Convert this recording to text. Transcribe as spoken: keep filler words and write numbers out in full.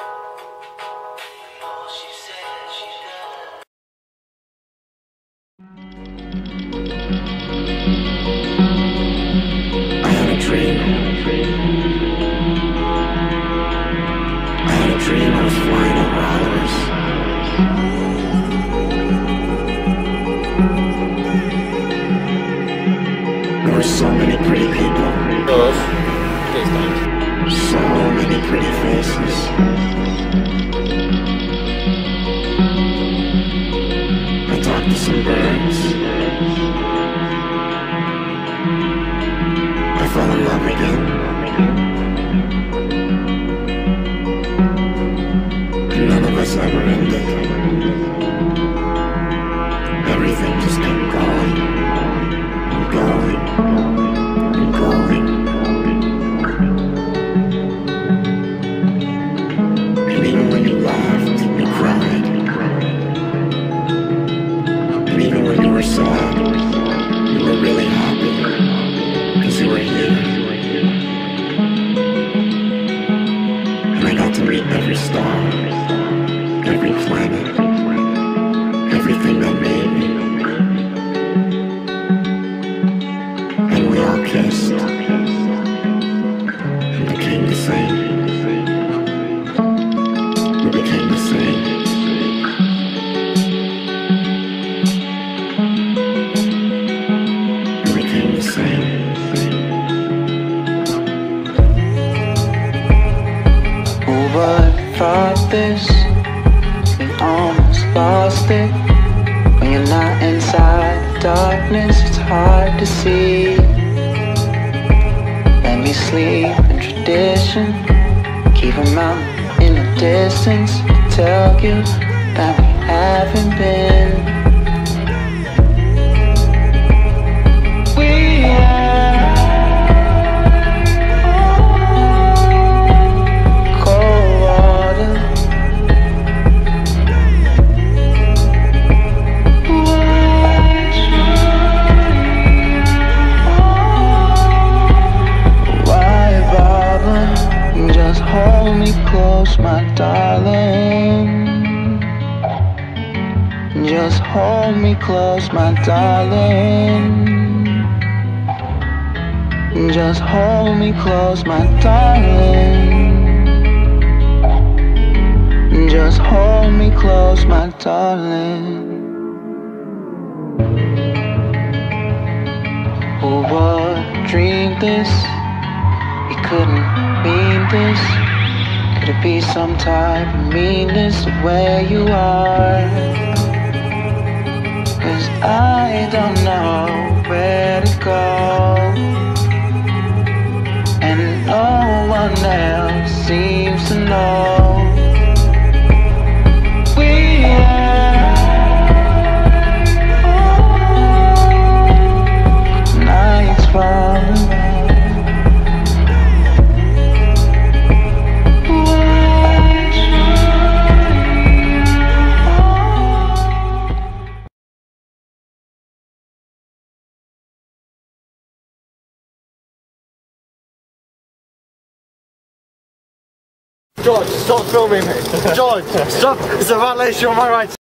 I had a dream. I had a dream I was flying over others. There were so many pretty people. Girls, please don't. So many pretty faces. I talked to some birds. I fell in love again. And none of us ever ended. Everything just kept going and going and going. And even when you laughed, you cried. And even when you were sad, you were really happy. Because you were here. And I got to meet every star, every planet, everything that made me. And we all kissed and became the same. We became the same. We became the same. Who would have thought this? We almost lost it. When you're not inside the darkness, it's hard to see. Let me sleep in tradition. Keep 'em out in the distance. Tell you that we haven't been. We hold me close, my darling. Just hold me close, my darling. Just hold me close, my darling. Just hold me close, my darling. Who would dream this? We couldn't mean this. Could it be some type of meanness of where you are? Cause I don't know where to go, and no one else seems to know. We are nights falling. George, stop filming me! George, stop! It's a violation of my rights!